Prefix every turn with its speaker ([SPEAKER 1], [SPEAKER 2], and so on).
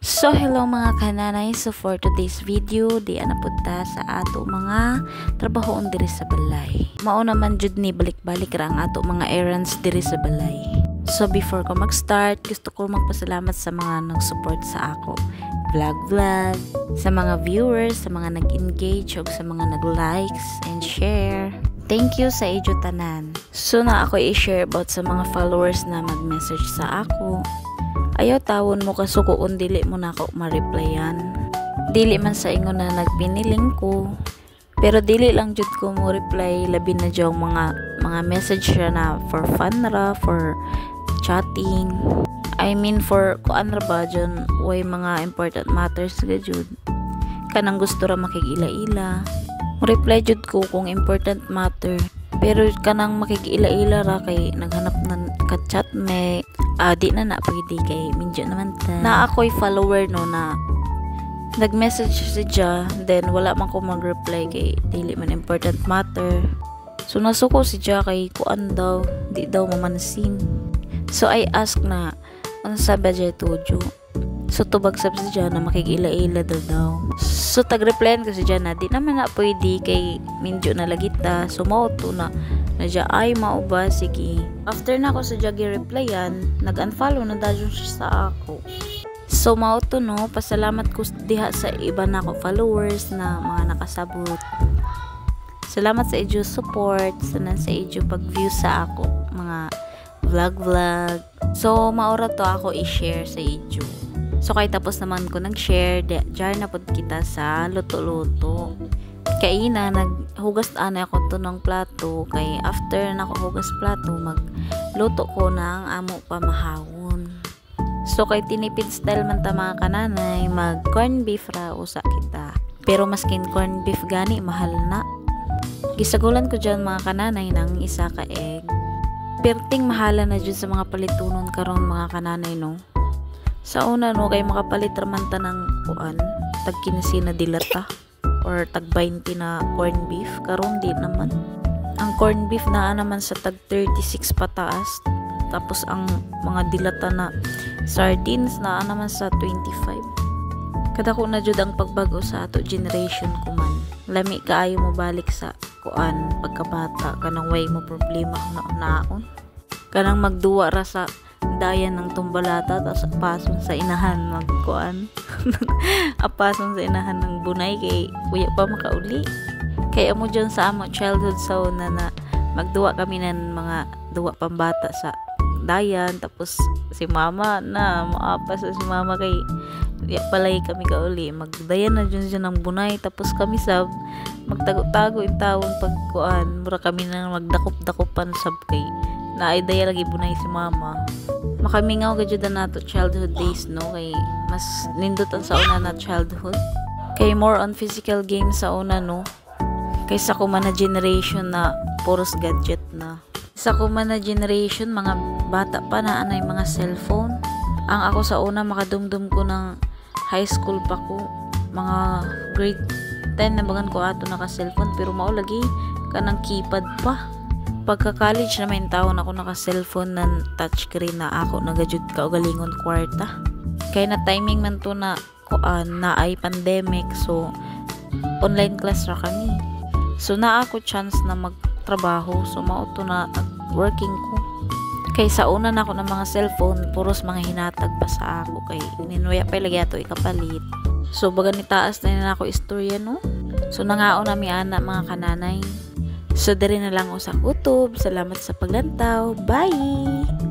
[SPEAKER 1] So hello mga kananay, so for today's video di ana punta sa ato mga trabahoon diri sa balay. Mao naman jud ni balik-balik ra ang ato mga errands diri sa balay. So before ko mag-start, gusto ko magpasalamat sa mga nag-support sa ako vlog, sa mga viewers, sa mga nag-engage ug sa mga nag-likes and share. Thank you sa inyo tanan. So na ako i-share about sa mga followers na mag-message sa ako. Ayaw tawon mo kasuko kung dili mo na ako ma-replyan. Dili man sa ingon na nagpiniling ko. Pero dili lang jud ko mo reply labi na jud mga message na for fun ra, for chatting. I mean for kuan ra ba dyan, way mga important matters ga jud. Kanang gusto ra makigila-ila. Mo reply jud ko kung important matter. Pero kanang makigila-ila ra kay naghanap na ka-chat me. Di na pwede kay minjo naman ta. Na ako'y follower no na nag-message si Ja, then wala man ko mag-reply kay dili man important matter. So nasuko si Ja kay kuan daw, di daw mamansin. So I ask na ano sabi Ja tujo. So tubag sab si Ja na makigila-ila daw. So tag-replyan ko si Ja na di naman na pwede kay minjo na lagita. So mao to na ja ay mao ba sige. After na ako sa jagi replyan, nag-unfollow na dayon siya sa ako. So mao to no, pasalamat ko diha sa iba na ako followers na mga nakasabot. Salamat sa inyo support, sa inyo pag-view sa ako mga vlog. So maura to ako i-share sa inyo. So kay tapos naman ko nag-share, diyan na pod kita sa luto-luto. Kay na naghugas ana ako to ng plato, kay after na ako hugas plato magluto ko ng amo pamahawon. So kay tinipid style man ta mga kananay, mag corn beef ra usa kita. Pero maskin corn beef gani mahal na. Gisagulan ko diyan mga kananay ng isa ka egg. Perting mahala na jud sa mga palitunon karon mga kananay no. Sa una no kay makapalit ra man ta ng kuan, tag 15 na dilata or tag 20 na corn beef. Karon di naman ang corn beef na naman sa tag 36 pataas, tapos ang mga dilata na sardines na naman sa 25. Kada ko na jud ang pagbago sa ato generation ko man. Lami kaayo mo balik sa kuan pagkabata, kanang way mo problema na unaon, kanang magduwa ra sa dayan ng tumbalata tapos apason sa inahan magkuan apason sa inahan ng bunay kay kuya pa makauli. Kaya mo dyan sa amo childhood sa una na magduwa kami ng mga duwa pambata sa dayan, tapos si mama na maapas si mama kay palay kami kauli magdayan na dyan ng bunay, tapos kami sab magtago-tago in taon pagkuan mura kami na magdakop-dakopan sab kay na ay daya lagi bunay si mama. Makamingaw gajud na nato childhood days no, kay mas nindot ang sa una na childhood kay more on physical games sa una no, kaysa ko man na generation na puros gadget na. Sa ko man na generation mga bata pa na anay mga cellphone. Ang ako sa una makadumdum ko ng high school pa ko, mga grade 10 na bagan ko ato naka cellphone, pero mao lagi kanang keypad pa. Pagka-college na may taon ako naka-cellphone na touchscreen na ako nagajud ka o galingon kwarta. Kaya na timing man to na kuan na ay pandemic, so online class ra kami. So na ako chance na magtrabaho, so mao to na working ko. Kay sa una na ako ng mga cellphone, puros mga hinatag pa sa ako kay ninuya pa lagi ato ikapalit. So baga ni taas na ako istorya no. So nangaon na mi ana mga kananay. So, dari na lang sa YouTube. Salamat sa paglantaw. Bye!